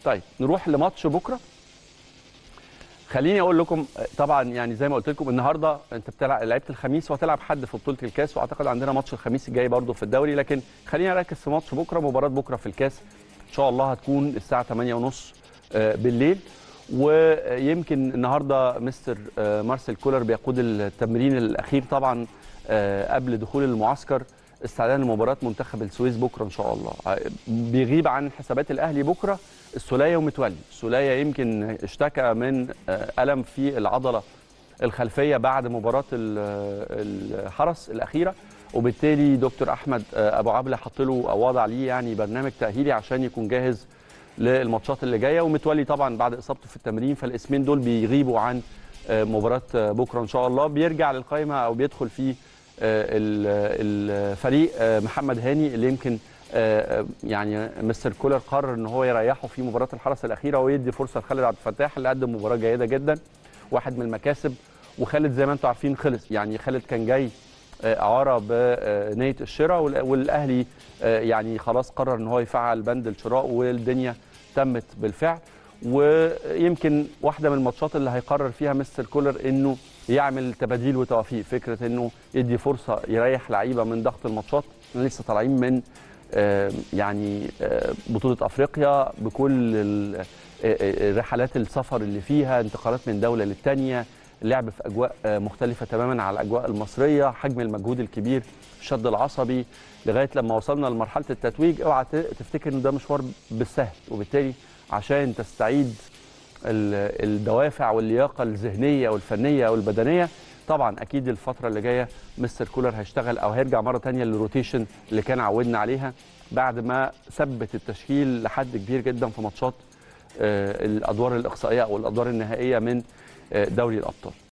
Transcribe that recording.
طيب نروح لماتش بكره. خليني اقول لكم طبعا يعني زي ما قلت لكم النهارده انت لعبت الخميس وهتلعب حد في بطوله الكاس، واعتقد عندنا ماتش الخميس الجاي برده في الدوري، لكن خلينا نركز في ماتش بكره. مباراه بكره في الكاس ان شاء الله هتكون الساعه 8:30 بالليل. ويمكن النهارده مستر مارسيل كولر بيقود التمرين الاخير طبعا قبل دخول المعسكر استعدادا لمباراه منتخب السويس بكره ان شاء الله. بيغيب عن حسابات الاهلي بكره السوليه ومتولي. السوليه يمكن اشتكى من الم في العضله الخلفيه بعد مباراه الحرس الاخيره، وبالتالي دكتور احمد ابو عبله حط له او وضع ليه يعني برنامج تاهيلي عشان يكون جاهز للماتشات اللي جايه. ومتولي طبعا بعد اصابته في التمرين، فالاسمين دول بيغيبوا عن مباراه بكره ان شاء الله. بيرجع للقائمه او بيدخل في الفريق محمد هاني اللي يمكن يعني مستر كولر قرر ان هو يريحه في مباراه الحرس الاخيره ويدي فرصه لخالد عبد الفتاح اللي قدم مباراه جيده جدا، واحد من المكاسب. وخالد زي ما انتم عارفين خلص، يعني خالد كان جاي اعاره بنيه الشراء، والاهلي يعني خلاص قرر ان هو يفعل بند الشراء والدنيا تمت بالفعل. ويمكن واحده من الماتشات اللي هيقرر فيها مستر كولر انه يعمل تباديل وتوافيق، فكره انه يدي فرصه يريح لعيبه من ضغط الماتشات. لسه طالعين من يعني بطوله افريقيا بكل رحلات السفر اللي فيها، انتقالات من دوله للثانيه، اللعب في اجواء مختلفه تماما على الاجواء المصريه، حجم المجهود الكبير، الشد العصبي لغايه لما وصلنا لمرحله التتويج. اوعى تفتكر ان ده مشوار بالسهل، وبالتالي عشان تستعيد الدوافع واللياقه الذهنيه والفنيه والبدنيه طبعا اكيد الفتره اللي جايه مستر كولر هيشتغل او هيرجع مره ثانيه للروتيشن اللي كان عودنا عليها بعد ما ثبت التشكيل لحد كبير جدا في ماتشات الادوار الاقصائيه او الادوار النهائيه من دوري الابطال.